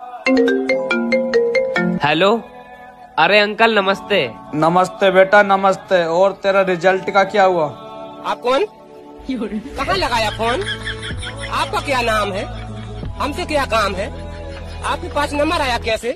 Hello, अरे uncle नमस्ते। नमस्ते बेटा नमस्ते। और तेरा रिजल्ट का क्या हुआ? आप कौन? कहाँ लगाया फोन? आपका क्या नाम है? हमसे क्या काम है? आपके पास नंबर आया कैसे?